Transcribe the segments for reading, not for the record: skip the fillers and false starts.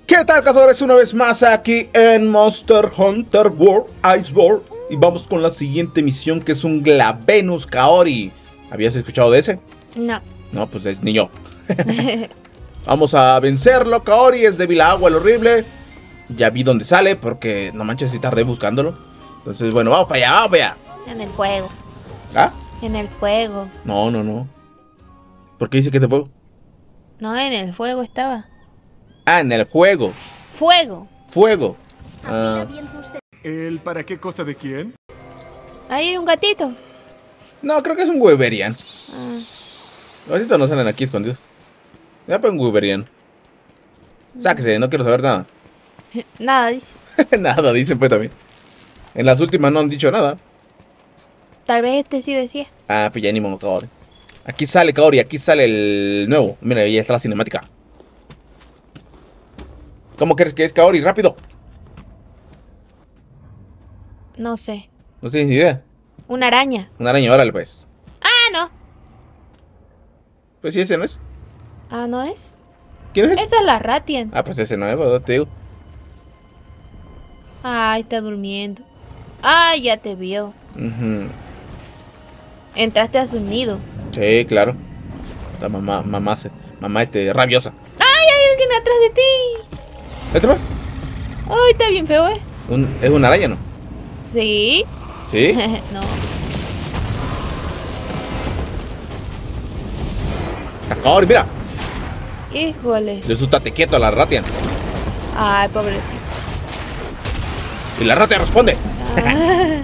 ¿Qué tal, cazadores? Una vez más aquí en Monster Hunter World Iceborne. Y vamos con la siguiente misión, que es un Glavenus Kaori. ¿Habías escuchado de ese? No. No, pues ni yo. Vamos a vencerlo, Kaori. Es débil a agua, el horrible. Ya vi dónde sale, porque no manches si tardé buscándolo. Entonces, bueno, vamos para allá, vamos para allá. En el fuego. ¿Ah? En el fuego. No. ¿Por qué dice que es de fuego? No, en el fuego estaba. Ah, en el juego. Fuego. Fuego. ¿El para qué cosa de quién? Ahí hay un gatito. No, creo que es un Wyverian. Ah. Los gatitos no salen aquí escondidos. Ya pues un Wyverian. Sáquese, no quiero saber nada. Nada, dice. Nada, dicen pues también. En las últimas no han dicho nada. Tal vez este sí decía. Ah, pues ya ni modo, Kaori. Aquí sale Kaori, aquí sale el nuevo. Mira, ya está la cinemática. ¿Cómo crees que es Kaori? ¡Rápido! No sé. No tienes ni idea. Una araña. Una araña, órale pues. Ah, no. Pues sí, ese no es. Ah, ¿no es? ¿Quién es? Esa es la Ratian. Ah, pues ese no es, ¿verdad? Te digo. Ay, está durmiendo. Ay, ya te vio. Entraste a su nido. Sí, claro. La mamá rabiosa. ¡Ay, hay alguien atrás de ti! ¿Este fue? Ay, está bien feo, Es una araña, ¿no? ¿Sí? ¿Sí? No. Kaori, mira. Híjole. Le sustate quieto a la Ratian. Ay, pobrecito. Y la Ratian responde. Ah.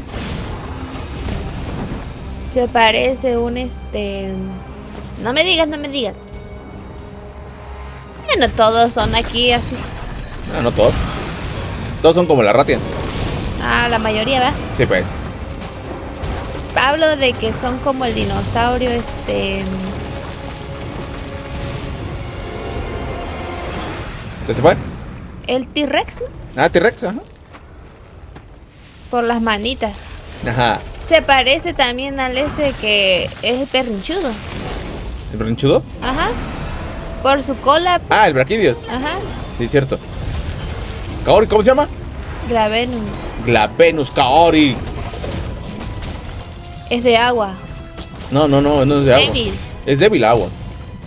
Se parece un No me digas. Bueno, todos son aquí así. Ah, no todos. Todos son como la Ratian. Ah, la mayoría, ¿va? Sí, pues. Hablo de que son como el dinosaurio, ¿Se fue? el T-Rex, ¿no? Ah, T-Rex, ajá. Por las manitas. Ajá. Se parece también al ese que es el perrinchudo. ¿El bronchudo? Ajá. Por su cola. Ah, el Brachidios. Ajá. Sí, cierto. Kaori, ¿cómo se llama? Glavenus. Glavenus Kaori. Es de agua. No es de agua. Débil. Es débil a agua.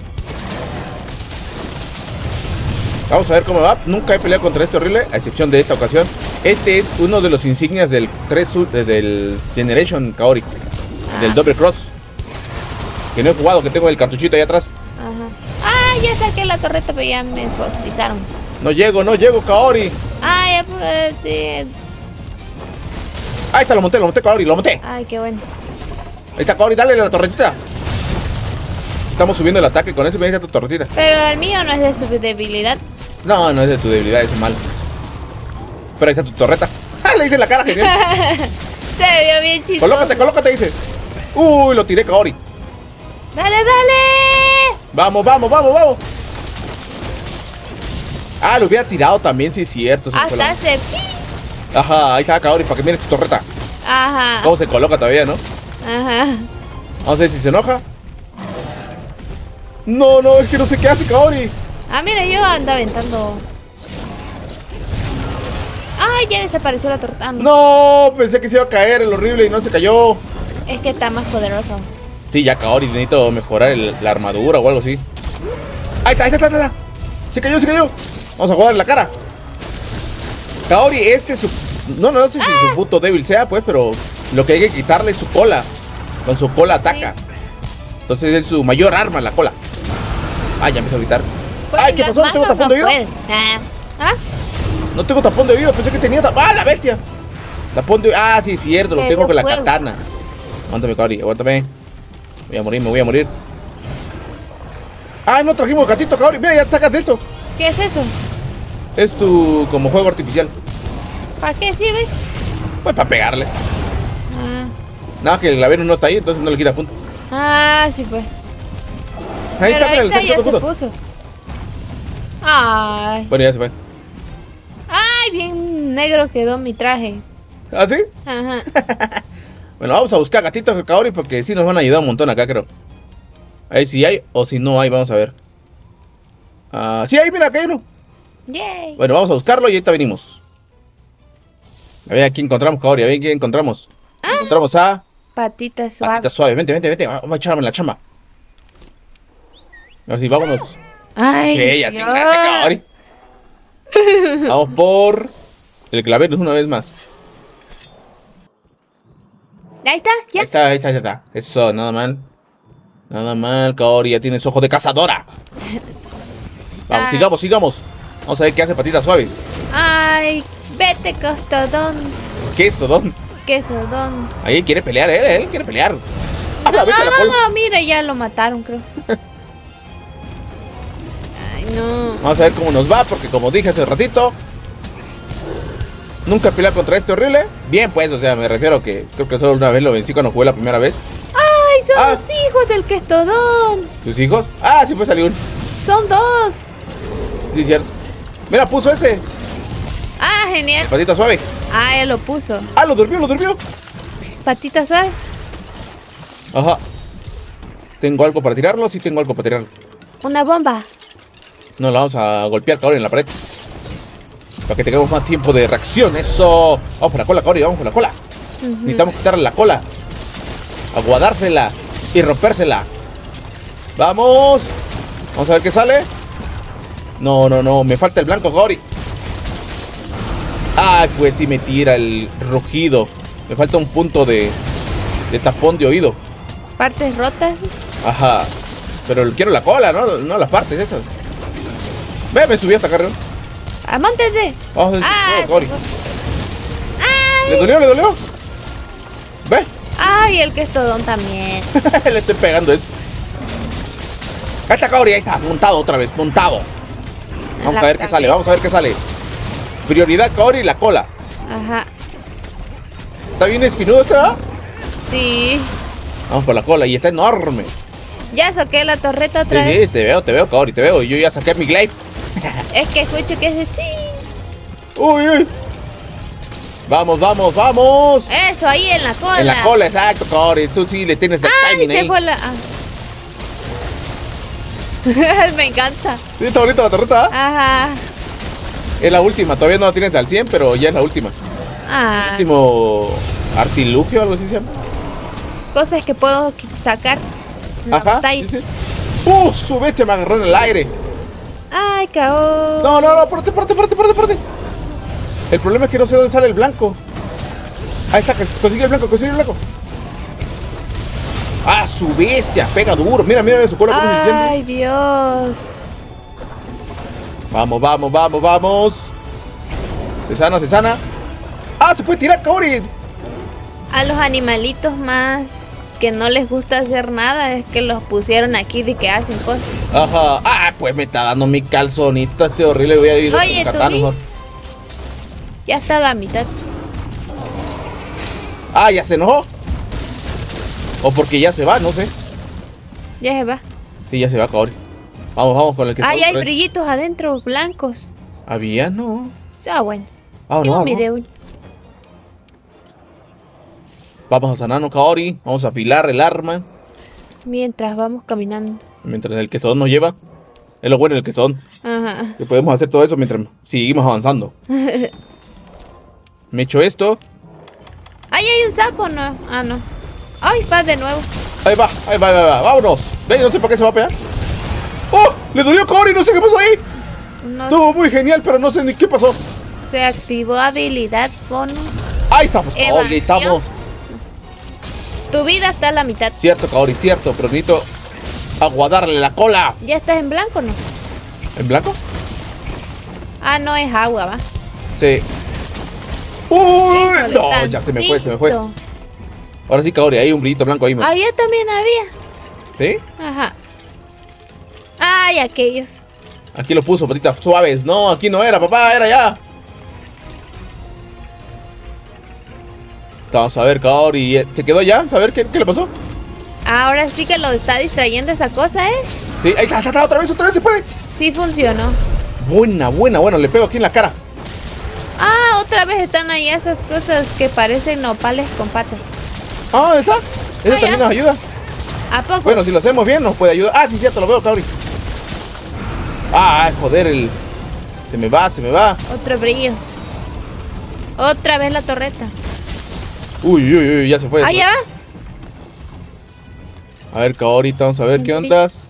Vamos a ver cómo va. Nunca he peleado contra este horrible, a excepción de esta ocasión. Este es uno de los insignias del del Generation Kaori. Del Double Cross. Que no he jugado, que tengo el cartuchito ahí atrás. Ajá. Ah, ya saqué la torreta, pero ya me fotizaron. No llego, Kaori. Ay, apúrate. Ahí está, lo monté, Kaori, lo monté. Ay, qué bueno. Ahí está, Kaori, dale la torretita. Estamos subiendo el ataque con ese, mira tu torretita. Pero el mío no es de su debilidad. No es de tu debilidad, es mal. Pero ahí está tu torreta. ¡Ah! Le hice en la cara, genial. Se vio bien chistoso. Colócate, dice. Uy, lo tiré, Kaori. Dale. Vamos. Ah, lo hubiera tirado también, sí es cierto. Hasta se... Ajá, ahí está Kaori, para que mire tu torreta. Ajá. ¿Cómo se coloca todavía, no? Ajá. Vamos a ver si se enoja. No, es que no sé qué hace Kaori. Ah, mira, yo ando aventando. Ay, ya desapareció la torta. Ah, no. No, pensé que se iba a caer el horrible y no se cayó. Es que está más poderoso. Sí, ya Kaori, necesito mejorar la armadura o algo así. Ahí está. Se cayó. Vamos a jugar en la cara. Kaori, no sé si su punto débil sea, pues, pero lo que hay que quitarle es su cola. Con su cola ataca. Sí. Entonces es su mayor arma, la cola. Ay, ya empezó a gritar. Pues Ay, ¿qué pasó? ¿No tengo tapón de vida? ¿Ah? No tengo tapón de vida, pensé que tenía ¡Ah, la bestia! Tapón de... Ah, sí, cierto, lo tengo con la katana. Aguántame, Kaori, aguántame. Me voy a morir. Ah, no trajimos gatito, Kaori. Mira, ya sacas de esto. ¿Qué es eso? Es tu como juego artificial. ¿Para qué sirve? Pues para pegarle. Ah. Nada, que el Glavenus no está ahí, entonces no le quita punto. Ah, sí pues. Ahí está, mira, ahorita le ya saqué se todo punto. puso. Ay. Bueno, ya se fue. Ay, bien negro quedó mi traje. ¿Ah, sí? Ajá. Bueno, vamos a buscar gatitos de Kaori porque sí nos van a ayudar un montón acá, creo. Ahí si hay o si no hay, vamos a ver. Sí hay, mira, acá hay uno. Yay. Bueno, vamos a buscarlo y ahorita venimos. A ver, aquí encontramos, Kaori. A ver, ¿qué encontramos? Encontramos a... Patita suave. Patita suave. Vente, vente, vente. Vamos a echarme la chamba. Ahora sí, vámonos. Ay, Ya sin gracia, Kaori. Vamos por... el claveros una vez más. Ahí está, ya. Ahí está, ahí está, ahí está. Eso, nada mal. Nada mal, Kaori. Ya tienes ojos de cazadora. Vamos, sigamos, sigamos. Vamos a ver qué hace Patita suave. Ay, vete, costodón. Queso, don. Quesodón. Ahí quiere pelear, él quiere pelear. No, ¡Hala, vete a la cola! mira, ya lo mataron, creo. Ay, no. Vamos a ver cómo nos va, porque como dije hace ratito, nunca pelear contra este horrible. Bien, pues, o sea, me refiero a que creo que solo una vez lo vencí cuando jugué la primera vez. Ay, son los hijos del Questodón. ¿Tus hijos? Ah, sí, pues salió un. Son dos. Sí, cierto. Mira, puso ese. Ah, genial. Patita suave. Ah, él lo puso. Ah, lo durmió, lo durmió. Patita suave. Ajá. ¿Tengo algo para tirarlo? Sí, tengo algo para tirarlo. Una bomba. No, la vamos a golpear, Kaori, en la pared. Para que tengamos más tiempo de reacción. Eso. Vamos por la cola, Kaori, vamos por la cola. Necesitamos quitarle la cola. Aguadársela y rompérsela. Vamos. Vamos a ver qué sale. No, no, no. Me falta el blanco, Kaori. Ay, pues sí me tira el rugido. Me falta un punto de tapón de oído. Partes rotas. Ajá. Pero quiero la cola, no las partes esas. Ve, me subí hasta acá arriba. Amóntate. Vamos a decir todo, Kaori. Ay. ¿Le dolió? ¿Le dolió? Ve. Ay, el Questodón también. Le estoy pegando eso. Ahí está, Kaori, ahí está. Montado otra vez, montado. Vamos a ver qué sale, vamos a ver qué sale. Prioridad, Kaori, la cola. Ajá. ¿Está bien espinosa? Sí. Vamos por la cola y está enorme. Ya saqué la torreta otra Sí, vez. sí, te veo, Kaori, te veo. Yo ya saqué mi glaive. Es que escucho que es de chi. Uy, uy. Vamos, vamos, vamos. Eso, ahí en la cola. En la cola, exacto, Kaori. Tú sí le tienes el Ay, timing se ahí. fue la... Me encanta. Sí, está bonita la torreta. Ajá. Es la última, todavía no la tienes al 100, pero ya es la última. Ah, Último artilugio, algo así se llama. cosas que puedo sacar. La Ajá, batalla. sí, sí. Su bestia me agarró en el aire. Ay, cabrón. No, no, no, párate. El problema es que no sé dónde sale el blanco. Ahí está, consigue el blanco. Ah, su bestia, pega duro. Mira su cola como se enciende. Ay, Dios. Vamos. Se sana. Ah, se puede tirar, Kaori. A los animalitos más que no les gusta hacer nada es que los pusieron aquí de que hacen cosas. Ajá. Ah, pues me está dando mi calzonista este horrible. Voy a ir Oye, con ¿tú katana vi? mejor. Ya está a la mitad. Ah, ya se enojó. O porque ya se va, no sé. Ya se va. Sí, ya se va, Kaori. Vamos con el que Ay, está hay otra vez. brillitos adentro, blancos. Había, no. Ah, bueno. Vamos, Yo vamos. miré un... Vamos a sanarnos, Kaori. Vamos a afilar el arma. Mientras vamos caminando. Mientras el quesadón nos lleva. Es lo bueno del quesadón. Ajá. Que podemos hacer todo eso mientras seguimos avanzando. Me echo esto. Ay, hay un sapo, ¿no? Ah, no. Ay, va de nuevo. Ahí va. Vámonos. Ve, no sé para qué se va a pegar. ¡Oh! Le dolió a Kaori, no sé qué pasó ahí. No, Estuvo muy genial, pero no sé ni qué pasó. se activó habilidad bonus. Ahí estamos, Kaori, ahí Evasión. estamos. Tu vida está a la mitad. Cierto, Kaori, cierto, pero necesito aguadarle la cola. ¿Ya estás en blanco o no? ¿En blanco? Ah, no, es agua, va. Sí. ¡Uy! Híjole, No, ya se me fue. tantito. Ahora sí, Kaori, hay un brillito blanco ahí. Ah, ya también había. ¿Sí? Ajá. Ay, aquellos. Aquí lo puso, patitas suaves. No, aquí no era, papá, era ya. Vamos a ver, Kaori. ¿Se quedó ya? A ver, ¿qué le pasó? Ahora sí que lo está distrayendo esa cosa, ¿eh? Sí, ahí está, otra vez se puede. Sí funcionó. Buena, le pego aquí en la cara. Ah, otra vez están ahí esas cosas que parecen nopales con patas. Ah, ¿esa? Esa Ah, también ya. nos ayuda. ¿A poco? Bueno, si lo hacemos bien nos puede ayudar. Ah, sí, cierto, lo veo, Kaori. Ah, joder, Se me va, se me va. Otro brillo. Otra vez la torreta. Uy, uy, uy, ya se fue. Ah, ya va. A ver, Kaori, vamos a ver qué ondas.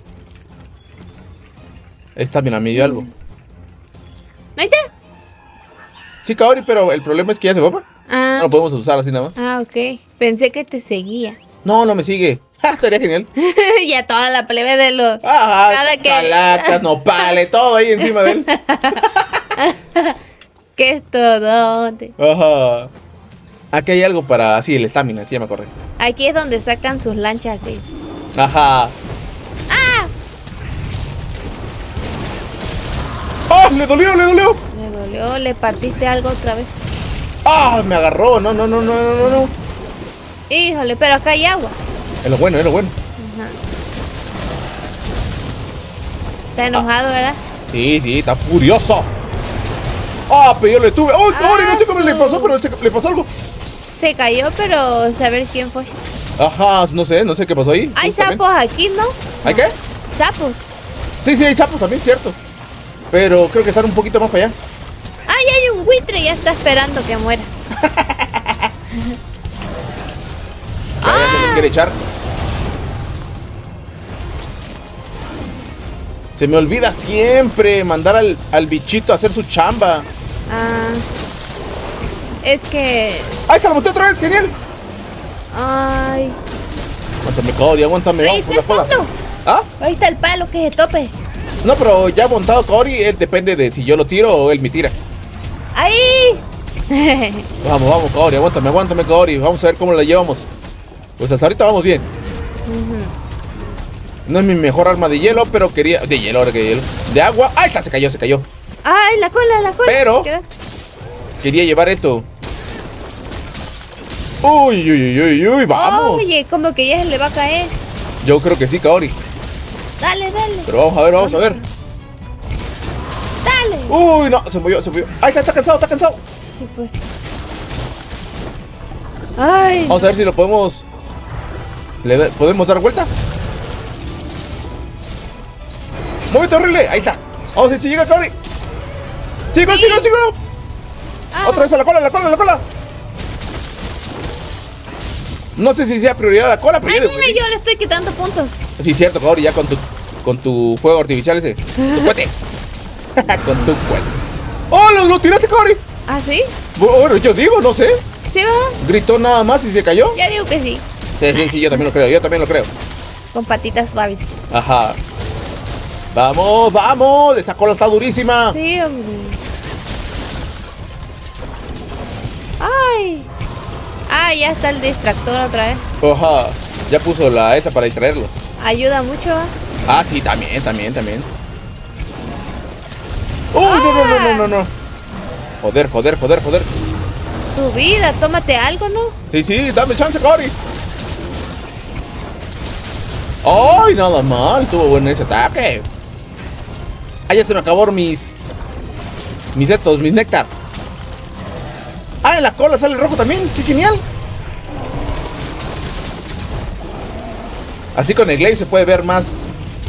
Esta, mira, me dio algo. Ahí está. Sí, Kaori, pero el problema es que ya se va. No Ah, lo podemos usar así nada más. ah, ok. Pensé que te seguía. No, no me sigue. Ja, sería genial. Ya toda la plebe de los... Ajá, Nada que- calacas, nopales, todo ahí encima de él. ¿Qué es todo? Ajá. Aquí hay algo para... Sí, el estamina, sí, ya me acordé. Aquí es donde sacan sus lanchas. Aquí. Ajá. ¡Ah! ¡Ah! ¡Le dolió, le dolió! Le dolió, le partiste algo otra vez. ¡Ah! Me agarró. No, no, no, no, no, no, no. Híjole, pero acá hay agua. Es lo bueno, es lo bueno. Ajá. Está enojado, ¿verdad? Sí, sí, está furioso. ¡Ah! Pero yo le tuve. ¡Oh, Kaori! No sé cómo le pasó, pero le pasó algo. Se cayó, pero saber quién fue. Ajá, no sé qué pasó ahí. Hay justamente. sapos aquí, ¿no? ¿Hay qué? Sapos. Sí, sí, hay sapos también, cierto. Pero creo que están un poquito más para allá. ¡Ay, hay un buitre! Ya está esperando que muera. Ya se nos quiere echar. Se me olvida siempre mandar al bichito a hacer su chamba. Ah, es que... ¡Ahí está, la monté otra vez! ¡Genial! Ay, Aguántame, Kaori, aguántame. ahí Vamos está por el la cola. palo. ¿Ah? Ahí está el palo que se tope. No, pero ya montado Kaori, él depende de si yo lo tiro o él me tira. ¡Ahí! Vamos, vamos, Kaori, aguántame, Kaori. Vamos a ver cómo la llevamos. Pues hasta ahorita vamos bien. Ujú. No es mi mejor arma de hielo, pero quería... De hielo, ahora que de hielo. De agua. ¡Ahí está! Se cayó, se cayó. ¡Ay, la cola, la cola! Pero- Queda- Quería llevar esto. Uy, uy, uy, uy, uy, vamos. Oye, como que ya se le va a caer. Yo creo que sí, Kaori. Dale, dale. Pero vamos a ver, vamos a ver. Dale. Uy, no, se movió, se movió. ¡Ahí está cansado, está cansado! Sí, pues. Ay. Vamos a ver si lo podemos... ¿Podemos dar vuelta? ¡Muévete, horrible! Ahí está. Vamos a ver si llega Kaori. ¡Sigo, Sí. sigo, sigo! Ah, Otra vez a la cola, la cola, la cola. No sé si sea prioridad la cola, pero Ay, yo... mira, yo le estoy quitando puntos. Sí, cierto, Kaori, ya con tu fuego artificial ese. Tu cohete. Con tu cohete. ¡Oh, lo tiraste, Kaori! ¿Ah, sí? Bueno, yo digo, no sé. ¿Sí va? Gritó nada más y se cayó. Ya digo que sí. Sí, sí, sí, yo también lo creo, yo también lo creo. Con patitas suaves. Ajá. Vamos, vamos. Esa cola está durísima. Sí, hombre. Ay. Ah, ya está el distractor otra vez. Ajá. Ya puso esa para distraerlo. Ayuda mucho, ¿va? Ah, sí, también, también, también. ¡Uy, no, no, no, no, no, no! Joder, joder, joder, joder. Tu vida, tómate algo, ¿no? Sí, sí, dame chance, Kaori. ¡Ay, nada mal! Tuvo bueno ese ataque. Ah, ya se me acabaron mis néctar. Ah, en la cola sale rojo también. ¡Qué genial! Así con el Glaze se puede ver más...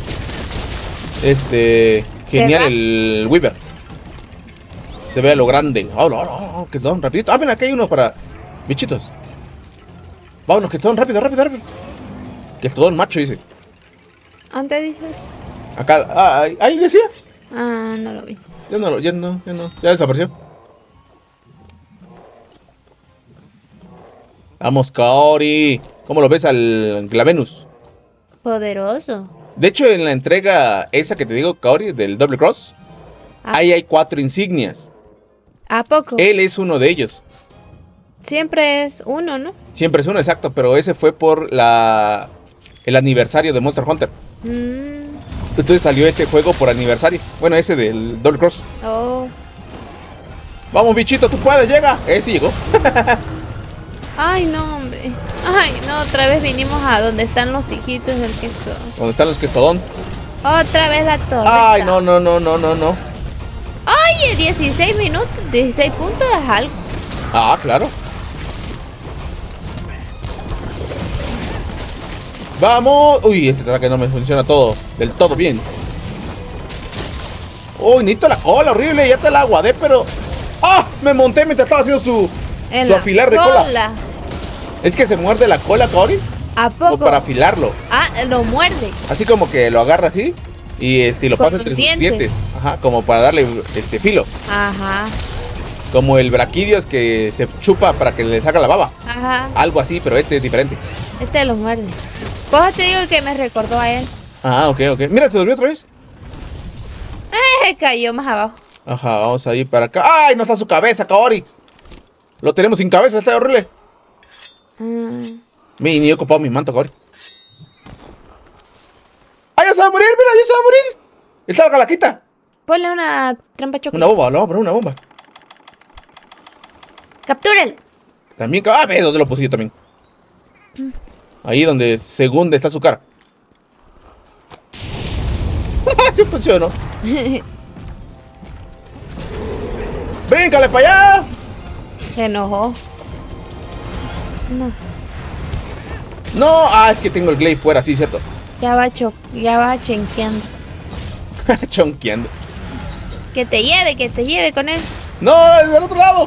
Genial ¿Será? el Weaver. Se ve a lo grande. ¡Oh, no, no! ¡Que son rapidito! ¡Ah, ven, aquí hay uno para bichitos! Vámonos, que son rápido, rápido, rápido. Que es todo un macho, dice. ¿Dónde dices? Acá, ahí decía. Ah, no lo vi. Ya no, ya no, ya no. Ya desapareció. Vamos, Kaori. ¿Cómo lo ves al Glavenus? Poderoso. De hecho, en la entrega esa que te digo, Kaori, del Double Cross, Ah, ahí hay 4 insignias. ¿A poco? Él es uno de ellos. Siempre es uno, ¿no? Siempre es uno, exacto, pero ese fue por el aniversario de Monster Hunter. Entonces salió este juego por aniversario. Bueno, ese del Double Cross. Oh. Vamos, bichito, tú puedes, llega. Sí llegó. Ay, no, hombre. Ay, no, otra vez vinimos a donde están los hijitos del queso. ¿Dónde están los Questodón? Otra vez la torreta. Ay, no, no, no, no, no, no. Oye, 16 minutos, 16 puntos es algo. Ah, claro. Vamos. Uy, este ataque no me funciona del todo bien. Uy, necesito la cola, horrible. Ya te la aguadé, pero... ¡Ah! Me monté mientras estaba haciendo su afilar de cola. Es que se muerde la cola, Kaori. ¿A poco? O para afilarlo. Ah, lo muerde. Así como que lo agarra así. Y lo Con pasa sus entre sus dientes. dientes. Ajá, como para darle filo. Ajá. Como el braquidios que se chupa para que le saca la baba. Ajá. Algo así, pero este es diferente. Este lo muerde. Pues te digo que me recordó a él. Ah, ok. Mira, se durmió otra vez. Cayó más abajo. Ajá, vamos a ir para acá. ¡Ay! No está su cabeza, Kaori. Lo tenemos sin cabeza, está horrible. Ni he ocupado mi manto, Kaori. ¡Ah, ya se va a morir! ¡Mira, ya se va a morir! Está la calaquita. Ponle una trampa choque. Una bomba, le vamos a poner una bomba. Captúralo. También, ve dónde lo puse yo también. Ahí donde según está su cara. Sí funcionó. ¡Bríncale para allá! Se enojó. No. No, es que tengo el glaive fuera, sí, cierto. Ya va chenqueando. Chonqueando. Que te lleve con él. No, es del otro lado.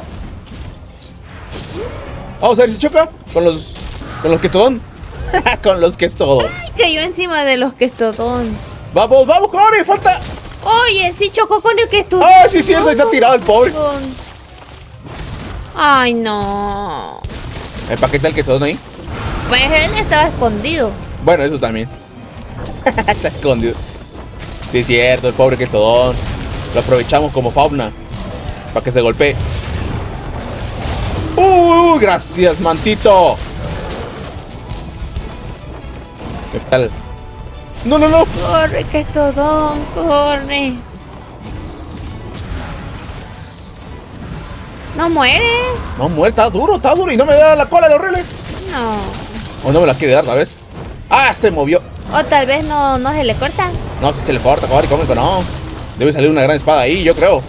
Vamos a ver si choca con los que estodón. Con los que estodón. Ay, cayó encima de los que estodón. Vamos, Kaori, falta. Oye, sí chocó con el que estodón. Ah, sí, cierto, está tirado el pobre. Ay, no. ¿Para qué está el que estodón ahí? Pues él estaba escondido. Bueno, eso también. Está escondido. Sí, es cierto, el pobre que estodón. Lo aprovechamos como fauna para que se golpee. Gracias, mantito. ¿Qué tal? No. Corre, que estodón, corre. No muere. No muere, está duro y no me da la cola, el horrible. No. O no me la quiere dar, ¿sabes? Se movió. O tal vez no se le corta. No, si se le corta, Kaori, ¿cómo que no? Debe salir una gran espada ahí, yo creo.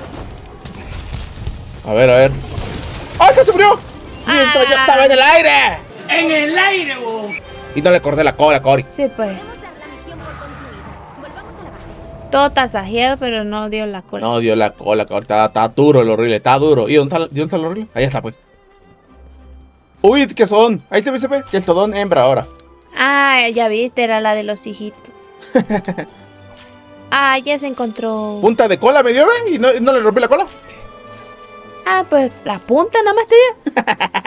A ver. Se murió! Mientras ya estaba en el aire. ¡En el aire, wow! Y no le corté la cola, Kaori. Sí, pues. Debemos dar la misión por concluida. Volvamos a la base. Todo tasajeado, pero no dio la cola. No dio la cola, Kaori. Está duro el horrible, está duro. ¿Y dónde está el horrible? Ahí está, pues. Uy, que estodón. Ahí se ve, que estodón hembra ahora. Ya viste, era la de los hijitos. Ya se encontró. Punta de cola me dio, ¿ve? Y no le rompí la cola. Pues la punta nada más te dio.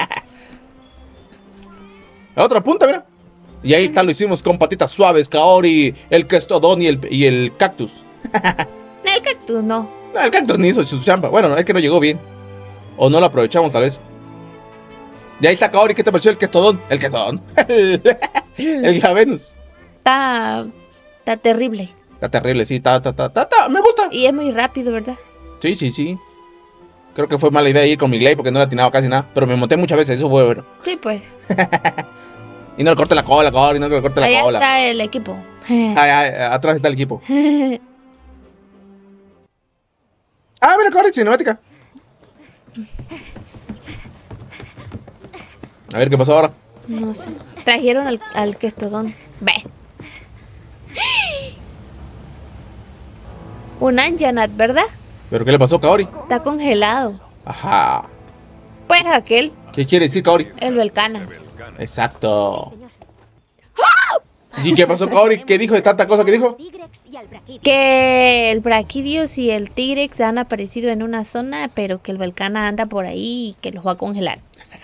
La otra punta, mira. Y ahí está, lo hicimos con patitas suaves, Kaori, el questodón y el cactus. El cactus no. El cactus ni hizo su champa. Bueno, es que no llegó bien. O no lo aprovechamos, tal vez. Y ahí está, Kaori, ¿qué te pareció el questodón? El questodón. El Gravenus. Está terrible. Está terrible, sí, me gusta. Y es muy rápido, ¿verdad? Sí. Creo que fue mala idea ir con mi glaive porque no le atinaba casi nada. Pero me monté muchas veces, eso fue bueno. Sí, pues. Y no le corte la cola, Kaori, no le corte la Allá cola. está el equipo. Atrás está el equipo. Mira, Kaori, cinemática. A ver qué pasó ahora. No sé. Trajeron al questodón. Ve. Un Anjanat, ¿verdad? ¿Pero qué le pasó, Kaori? Está congelado. Ajá. Pues aquel, ¿Qué quiere decir, Kaori? el Velcana. Exacto. Sí, señor. ¿Y qué pasó, Kaori? ¿Qué dijo de tanta cosa que dijo? Tigrex y al Braquidios. Que el Braquidios y el Tigrex han aparecido en una zona, pero que el Velcana anda por ahí y que los va a congelar.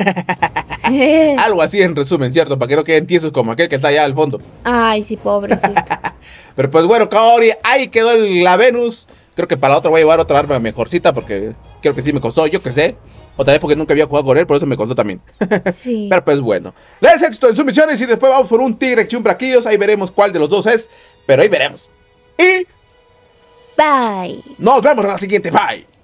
Algo así en resumen, ¿cierto? Para que no queden tiesos como aquel que está allá al fondo. Ay, sí, pobrecito. Pero pues bueno, Kaori, ahí quedó la Venus. Creo que para la otra voy a llevar otra arma mejorcita porque creo que sí me costó, yo que sé. O tal vez porque nunca había jugado con él, por eso me costó también. Sí. Pero pues bueno. Les éxito en sus misiones y después vamos por un Tigrex y un Braquidios. Ahí veremos cuál de los dos es. Pero ahí veremos. Y Bye. nos vemos en la siguiente. Bye.